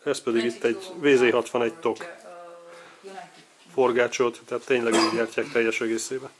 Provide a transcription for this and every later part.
Ez pedig itt egy VZ61 tok forgácsolt, tehát tényleg így gyártják teljes egészében.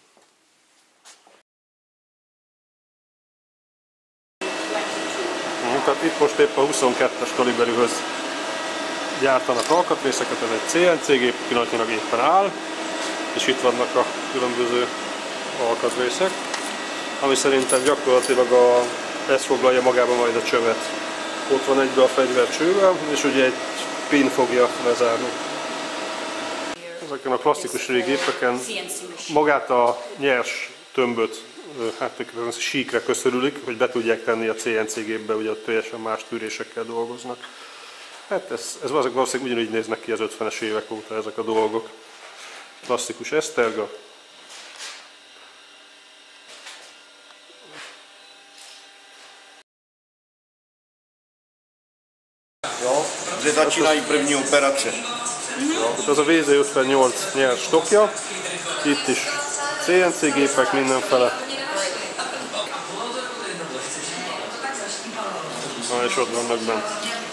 Tehát itt most épp a 22-es kaliberűhöz gyártanak alkatrészeket, ez egy CNC gép, pillanatnyilag éppen áll, és itt vannak a különböző alkatrészek, ami szerintem gyakorlatilag ez foglalja magába majd a csövet. Ott van egybe a fegyver csővel, és ugye egy pin fogja lezárni. Ezeken a klasszikus régi gépeken magát a nyers tömböt síkra köszörülik, hogy be tudják tenni a CNC gépbe, ugye ott teljesen más tűrésekkel dolgoznak. Hát ez valószínűleg ugyanúgy néznek ki az 50-es évek óta ezek a dolgok. Klasszikus eszterga. Jo, kde začínají první operace. Az a VZ58 nyers tokja, itt is CNC gépek mindenfele. És ott vannak bent.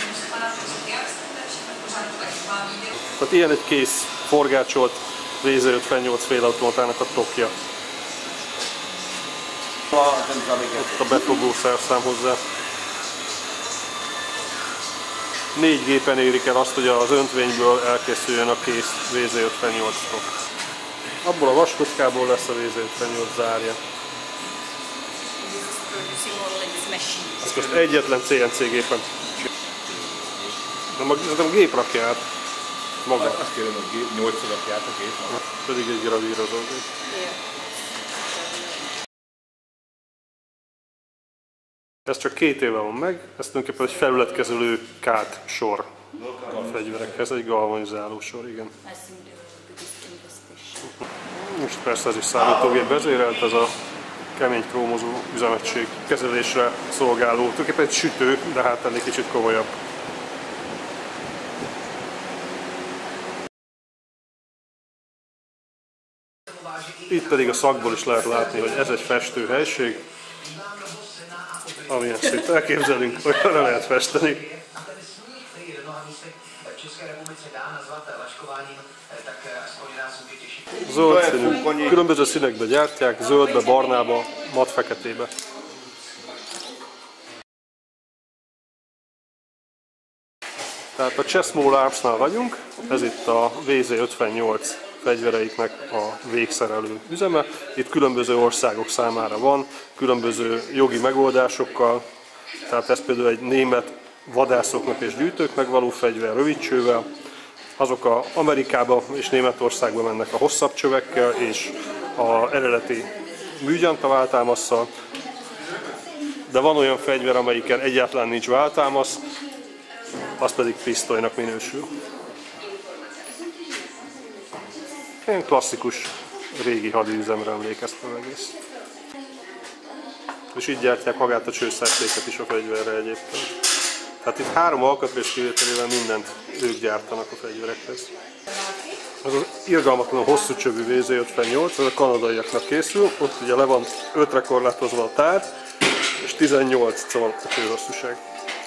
Tehát ilyen egy kész forgácsolt VZ58 félautomatának a tokja. Ott a befogó szerszám hozzá. 4 gépen érik el azt, hogy az öntvényből elkészüljön a kész VZ58 tok. Abból a vaskockából lesz a VZ58 zárja. Ezt most egyetlen CNC gépen. Nem a gép rakja át. Maga. Azt kérem, hogy 8 rakját a gép. Pedig egy gravírozó gép. Ez csak 2 éve van meg, ez tulajdonképpen egy felületkezelő kád sor a fegyverekhez, egy galvanizáló sor, igen. Most persze ez is számítógép vezérelt, ez a kemény krómozó üzemegység kezelésre szolgáló, tulajdonképpen egy sütő, de hát ennél kicsit komolyabb. Itt pedig a szakból is lehet látni, hogy ez egy festőhelység, amilyen szét elképzelünk, olyanra lehet festeni. Zöld színű, különböző színekbe gyártják, zöldbe, barnába, mattfeketébe. Tehát a Chessmall Arms-nál vagyunk, ez itt a VZ58 fegyvereiknek a végszerelő üzeme. Itt különböző országok számára van, különböző jogi megoldásokkal, tehát ez például egy német vadászoknak és gyűjtőknek való fegyver rövidcsővel, azok Amerikába és Németországba mennek a hosszabb csövekkel és az eredeti műgyanta váltámasszal, de van olyan fegyver, amelyiken egyáltalán nincs váltámasz, az pedig pisztolynak minősül. Ilyen klasszikus régi hadiüzemre emlékeztem egész. És így gyártják magát a csőszertéket is a fegyverre egyébként. Tehát itt 3 alkatrész kivételével mindent ők gyártanak a fegyverekhez. Ez az irgalmatlanul hosszú csövű VZ58, ez a kanadaiaknak készül, ott ugye le van 5-re korlátozva a tár, és 18 van a csőhosszúság.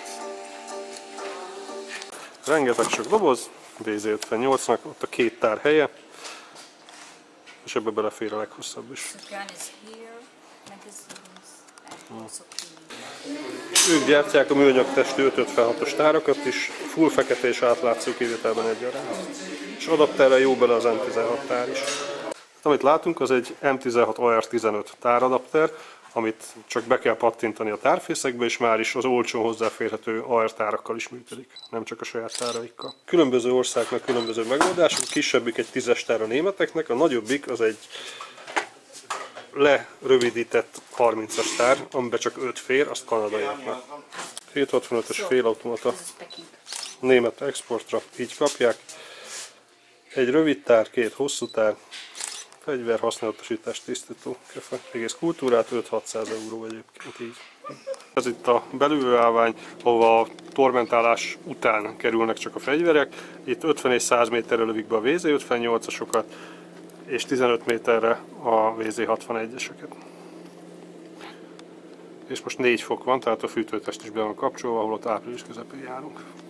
Rengeteg sok doboz, VZ58-nak, ott a 2 tár helye, és ebbe belefér a leghosszabb is. Ők gyártják a műanyag testű 556-os tárakat is, full fekete és átlátszó kivételben egyaránt. És adapterre jó bele az M16 tár is. Amit látunk, az egy M16 AR15 táradapter, amit csak be kell pattintani a tárfészekbe, és már is az olcsón hozzáférhető AR tárakkal is működik, nem csak a saját táraikkal. Különböző országnak különböző megoldások, a kisebbik egy 10-es tár a németeknek, a nagyobbik az egy lerövidített 30-as tár, amiben csak 5 fér, azt kanadaiaknak. 765-ös félautomata német exportra, így kapják. Egy rövid tár, 2 hosszú tár, fegyver, használatosítás, tisztító, egész kultúrát, 5-600 euró egyébként így. Ez itt a belülő állvány, ahova a tormentálás után kerülnek csak a fegyverek. Itt 50 és 100 méterre lövik be a VZ58-asokat, és 15 méterre a VZ61-eseket. És most 4 fok van, tehát a fűtőtest is be van kapcsolva, ahol ott április közepén járunk.